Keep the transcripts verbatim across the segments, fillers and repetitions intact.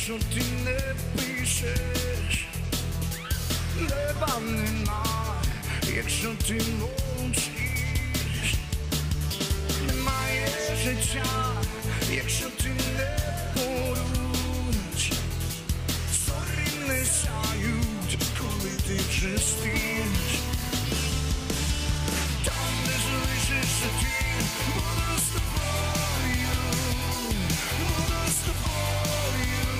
якщо ти не пишеш, неба нема, якщо ти мовчиш, немає життя, якщо ти не поруч, зорі не сяють, коли ти вже спиш. Там, де залишишся ти, буду з тобою, буду з тобою.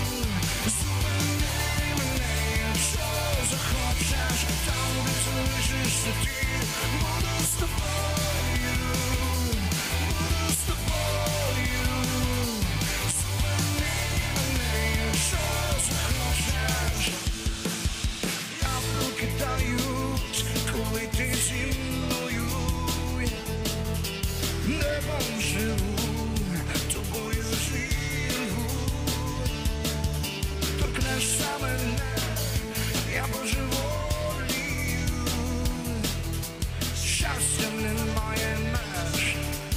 Зупини мене, якщо захочеш. Там, де залишишся ти, буду з тобою, буду з тобою. Зупини мене, якщо захочеш. Я прокидаюсь, коли ти зі мною. Небом живу, тобою живу. Торкнешся мене, я божеволію. Щастя немає меж,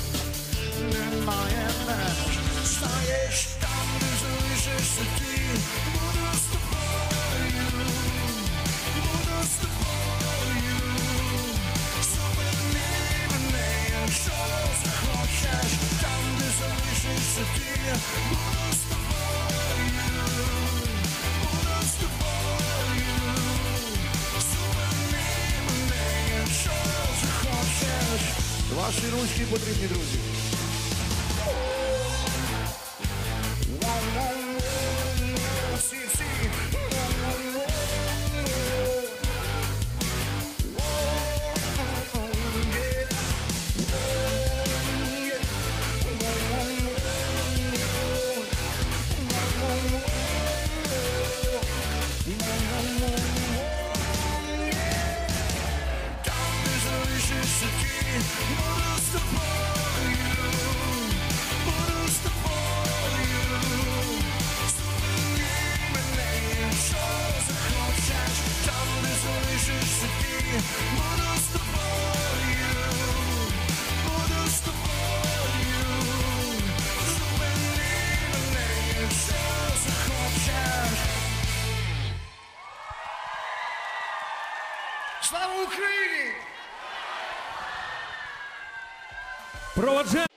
немає меж. Знаєш, там, де залишишся ти, буду з тобою, буду з тобою. Зупини мене, якщо захочеш. Там, де залишишся ти, буду з тобою, буду з тобою. Зупини мене, якщо захочеш. Ваші ручки потрібні, друзі. Сі, сі. Там, де залишишся ти, буду з тобою, буду з тобою. Зупини мене, якщо захочеш. Там, де залишишся ти, буду з тобою, буду з тобою. Зупини мене, якщо захочеш. Слава Україні! Проводжаємо.